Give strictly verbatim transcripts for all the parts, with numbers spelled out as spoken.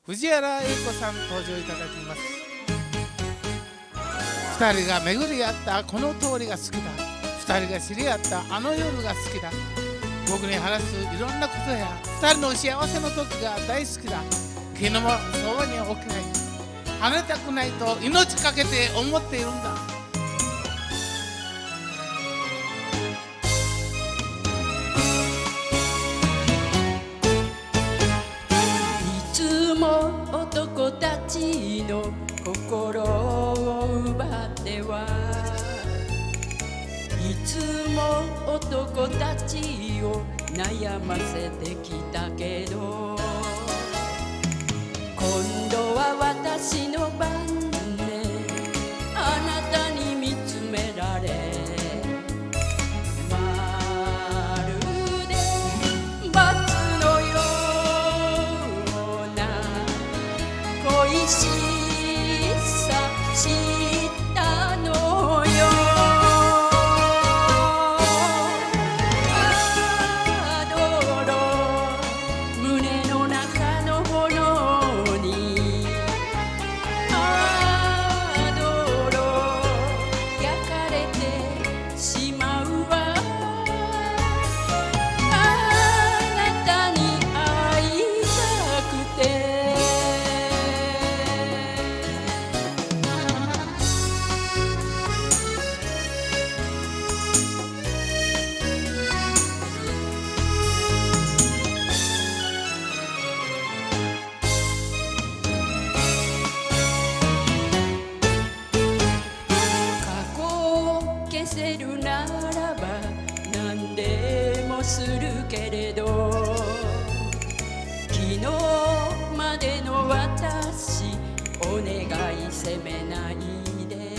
藤原英子さん登場いただきます。二人が巡り合ったこの通りが好きだ。二人が知り合ったあの夜が好きだ。僕に話すいろんなことや二人の幸せの時が大好きだ。気のもそばに置けない、離れたくないと命かけて思っているんだ。 いつも男たちの心を奪ってはいつも男たちを悩ませてきたけど、今度は私の番ね、あなたに見つめられ、まるで罰のような恋しさ知ったのよ。消せるならば何でもするけれど、昨日までの私お願い責めないで。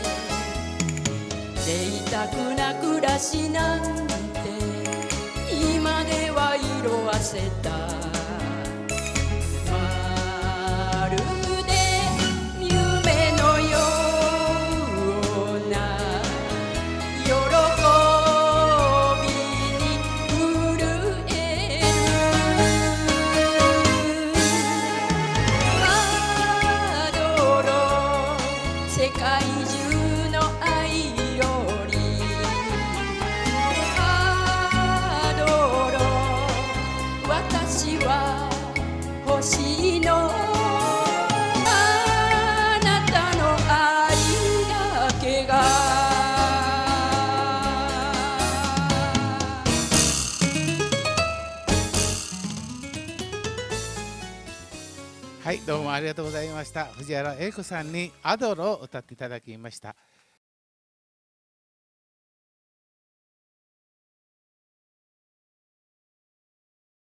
贅沢な暮らしなんて今では色あせた。まるで夢のような喜びに震える。アドロ世界中の愛より、アドロ私は欲しいの。あなたの愛だけが。 はい、どうもありがとうございました。藤原英子さんにアドロを歌っていただきました。